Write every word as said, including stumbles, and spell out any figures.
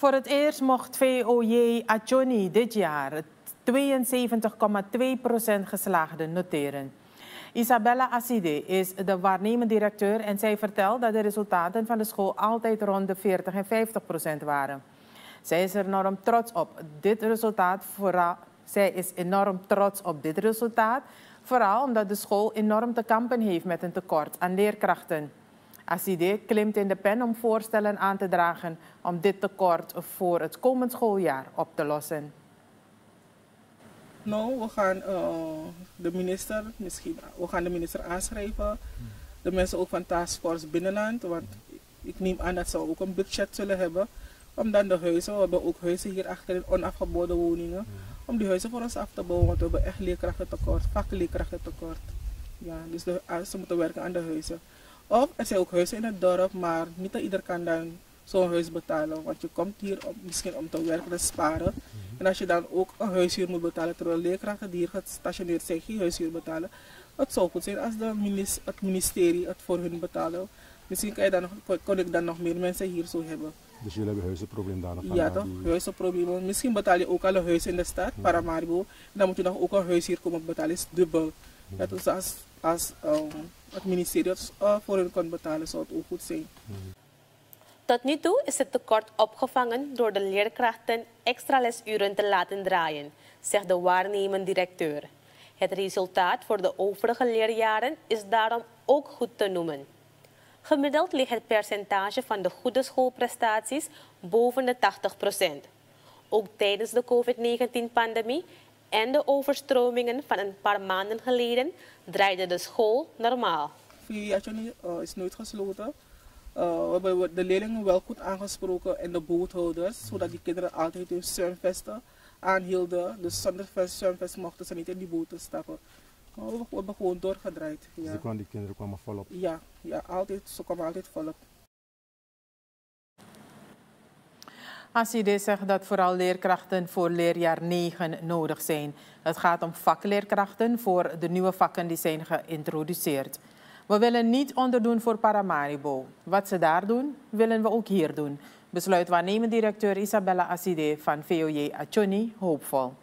Voor het eerst mocht V O J Achoni dit jaar tweeënzeventig komma twee procent geslaagden noteren. Isabella Asside is de waarnemend directeur en zij vertelt dat de resultaten van de school altijd rond de veertig en vijftig procent waren. Zij is er enorm trots op dit resultaat, vooral, zij is enorm trots op dit resultaat, vooral omdat de school enorm te kampen heeft met een tekort aan leerkrachten. Asside klimt in de pen om voorstellen aan te dragen om dit tekort voor het komend schooljaar op te lossen. Nou, we gaan uh, de minister, misschien, we gaan de minister aanschrijven. De mensen ook van Taskforce Binnenland, want ik neem aan dat ze ook een budget zullen hebben. Om dan de huizen, we hebben ook huizen hier achterin, onafgeboden woningen. Om die huizen voor ons af te bouwen, want we hebben echt leerkrachten tekort, vakleerkrachten tekort. Ja, dus de, ze moeten werken aan de huizen. Of er zijn ook huizen in het dorp, maar niet ieder kan dan zo'n huis betalen. Want je komt hier om, misschien om te werken, te sparen. Mm-hmm. En als je dan ook een huishuur moet betalen, terwijl leerkrachten die hier gestationeerd zijn geen huishuur betalen. Het zou goed zijn als de minister, het ministerie het voor hun betalen. Misschien kan, je dan nog, kon ik dan nog meer mensen hier zo hebben. Dus jullie hebben huizenprobleem daar nog? Ja toch, die... huizenprobleem. Misschien betaal je ook al een huis in de stad, mm-hmm. Paramaribo. Dan moet je nog ook een huis hier komen betalen, is dubbel. Mm-hmm. Dat is als, als um, het ministerie het uh, voor hun kon betalen, zou het ook goed zijn. Mm-hmm. Tot nu toe is het tekort opgevangen door de leerkrachten extra lesuren te laten draaien, zegt de waarnemend directeur. Het resultaat voor de overige leerjaren is daarom ook goed te noemen. Gemiddeld ligt het percentage van de goede schoolprestaties boven de tachtig procent. Ook tijdens de COVID negentien pandemie en de overstromingen van een paar maanden geleden draaide de school normaal. vier jaar is nooit gesloten. Uh, we hebben de leerlingen wel goed aangesproken en de boothouders, zodat die kinderen altijd hun zwemvesten aanhielden. Dus zonder zwemvest mochten ze niet in die boten stappen. Uh, we, we hebben gewoon doorgedraaid. Ja. Dus kwamen, die kinderen kwamen volop? Ja, ja altijd, ze kwamen altijd volop. Asside zegt dat vooral leerkrachten voor leerjaar negen nodig zijn. Het gaat om vakleerkrachten voor de nieuwe vakken die zijn geïntroduceerd. We willen niet onderdoen voor Paramaribo. Wat ze daar doen, willen we ook hier doen, besluit waarnemend directeur Isabella Asside van V O J Achoni hoopvol.